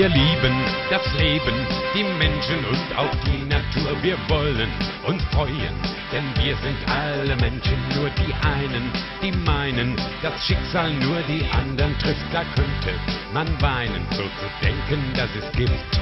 Wir lieben das Leben, die Menschen und auch die Natur. Wir wollen uns freuen, denn wir sind alle Menschen. Nur die einen, die meinen, das Schicksal nur die anderen trifft. Da könnte man weinen, so zu denken, das ist Gift.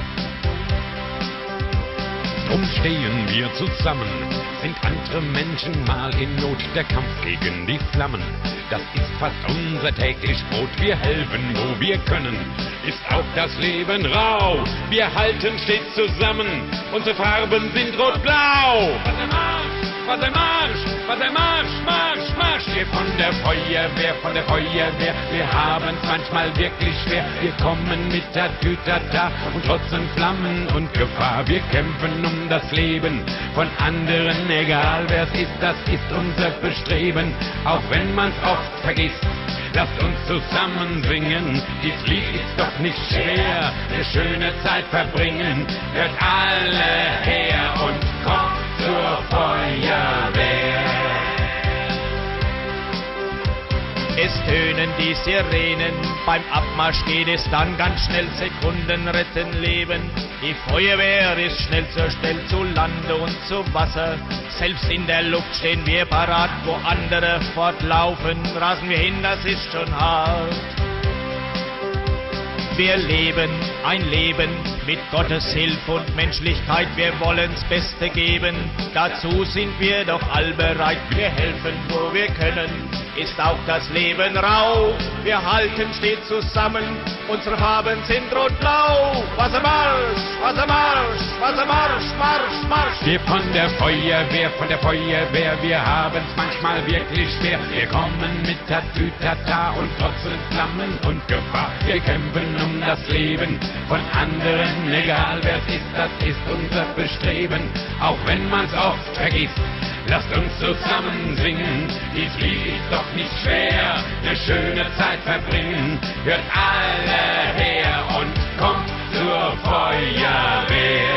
Drum stehen wir zusammen, sind andere Menschen mal in Not. Der Kampf gegen die Flammen, das ist fast unser täglich Brot. Wir helfen, wo wir können, ist auch das Leben rau. Wir halten stets zusammen, unsere Farben sind rot-blau. Was ein Marsch, was ein Marsch, was ein Marsch, Marsch, Marsch. Wir von der Feuerwehr, wir haben's manchmal wirklich schwer. Wir kommen mit Tatütata und trotzdem Flammen und Gefahr. Wir kämpfen um das Leben von anderen, egal wer es ist, das ist unser Bestreben. Auch wenn man's oft vergisst, lasst uns zusammen singen, dies Lied ist doch nicht schwer. Eine schöne Zeit verbringen, hört alle her und kommt zur Feuerwehr. Es tönen die Sirenen, beim Abmarsch geht es dann ganz schnell, Sekunden retten Leben. Die Feuerwehr ist schnell zur Stelle, zu Lande und zu Wasser. Selbst in der Luft stehen wir parat, wo andere fortlaufen, rasen wir hin, das ist schon hart. Wir leben ein Leben mit Gottes Hilfe und Menschlichkeit, wir wollen's Beste geben, dazu sind wir doch allbereit. Wir helfen, wo wir können, ist auch das Leben rau. Wir halten stets zusammen, unsere Farben sind rot-blau. Wassermarsch, Wassermarsch, Wassermarsch, Marsch, Marsch. Wir von der Feuerwehr, wir haben's manchmal wirklich schwer. Wir kommen mit Tatütata und trotzdem Flammen und Gefahr. Wir kämpfen um das Leben von anderen, egal wer es ist, das ist unser Bestreben. Auch wenn man's oft vergisst, lasst uns zusammen singen, dies Lied ist doch nicht schwer, eine schöne Zeit verbringen. Hört alle her und kommt zur Feuerwehr.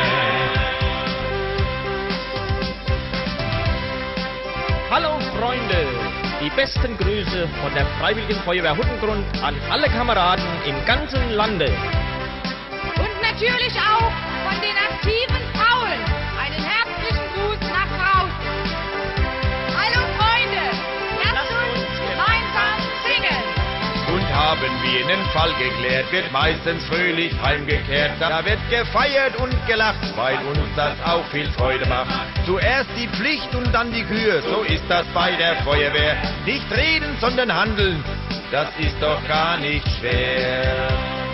Hallo Freunde, die besten Grüße von der Freiwilligen Feuerwehr Huttengrund an alle Kameraden im ganzen Lande. Und natürlich auch von den aktiven Frauen einen herzlichen Gruß nach draußen. Hallo Freunde, lasst uns gemeinsam singen. Und haben wir einen Fall geklärt, wird meistens fröhlich heimgekehrt. Da wird gefeiert und gelacht, weil uns das auch viel Freude macht. Zuerst die Pflicht und dann die Kür, so ist das bei der Feuerwehr. Nicht reden, sondern handeln, das ist doch gar nicht schwer.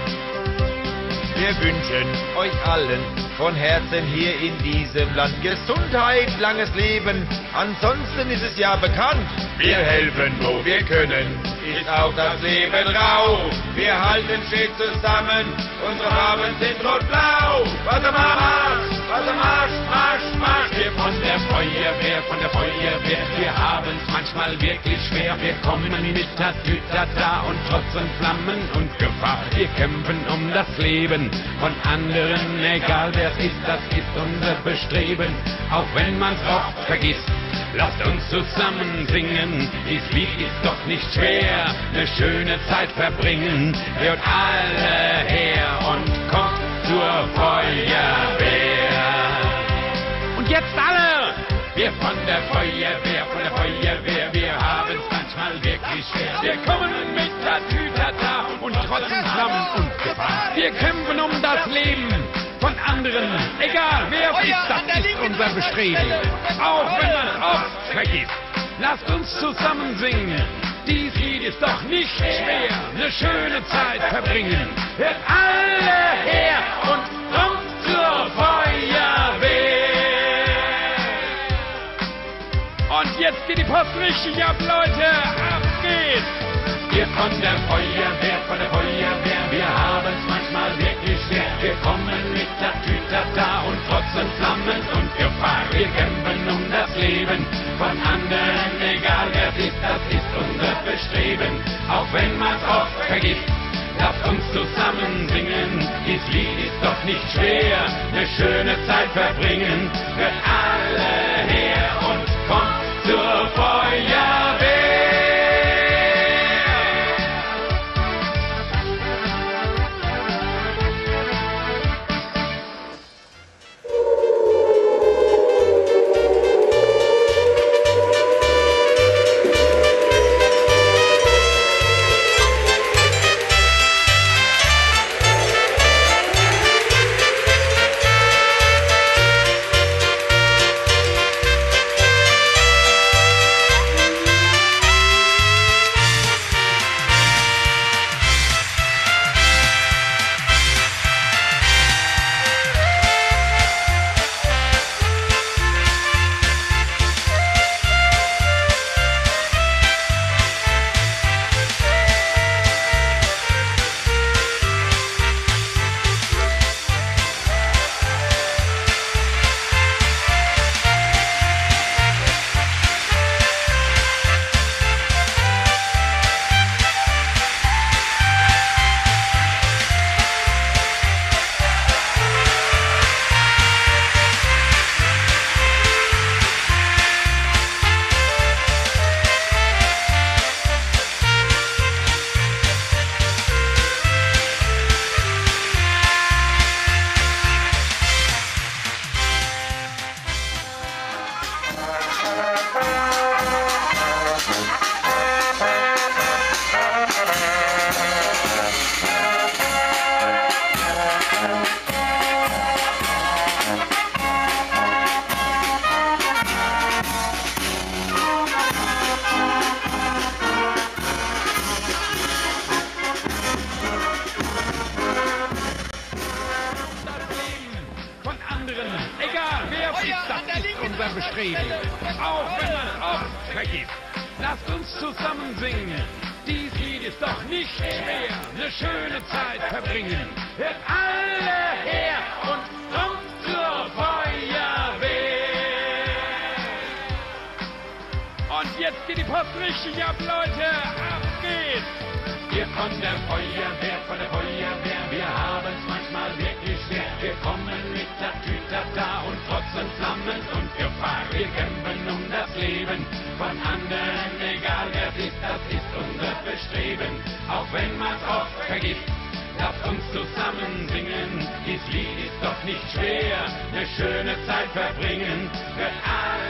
Wir wünschen euch allen von Herzen hier in diesem Land Gesundheit, langes Leben, ansonsten ist es ja bekannt. Wir helfen, wo wir können, ist auch das Leben rau. Wir halten stets zusammen, unsere Farben sind rot-blau. Wassermarsch, Wassermarsch, Marsch, Marsch. Wir von der Feuerwehr, wir haben's manchmal wirklich schwer. Wir kommen mit Tatütata und trotzdem Flammen und Gefahr. Wir kämpfen um das Leben von anderen, egal wer es ist, das ist unser Bestreben. Auch wenn man's oft vergisst, lasst uns zusammen singen, dies Lied ist doch nicht schwer, eine schöne Zeit verbringen. Hört alle her und kommt zur Feuerwehr. Und jetzt alle! Wir von der Feuerwehr, wir haben's manchmal wirklich schwer. Wir kommen mit Tatütata und trotzdem Flammen und Gefahr. Wir kämpfen um das Leben von anderen, egal wer es ist, das ist unser Bestreben. Auch wenn man oft vergisst, lasst uns zusammen singen. Dies Lied ist doch nicht schwer, eine schöne Zeit verbringen. Hört alle her und kommt zur Feuerwehr. Und jetzt geht die Post richtig ab, Leute, ab geht's. Wir von der Feuerwehr, wir haben's manchmal wirklich schwer. Wir kommen mit Tatütata und trotzdem Flammen und Gefahr. Wir kämpfen um das Leben von anderen, egal wer es ist, das ist unser Bestreben. Auch wenn man's oft vergisst, lasst uns zusammen singen. Dies Lied ist doch nicht schwer, eine schöne Zeit verbringen. Hört alle her und kommt zur Feuerwehr. Das ist unser Bestreben, auch wenn man oft vergisst. Lasst uns zusammen singen. Dies Lied ist doch nicht schwer. Eine schöne Zeit verbringen. Hört alle her und kommt zur Feuerwehr. Und jetzt geht die Post richtig ab, Leute. Ab geht's. Wir von der Feuerwehr, wir haben's manchmal wirklich schwer. Wir kommen mit Tatütata und trotzen Flammen und Gefahr. Wir kämpfen um das Leben von anderen, egal wer es ist, das ist unser Bestreben. Auch wenn man's oft vergisst, lasst uns zusammen singen. Dies Lied ist doch nicht schwer, eine schöne Zeit verbringen. Hört alle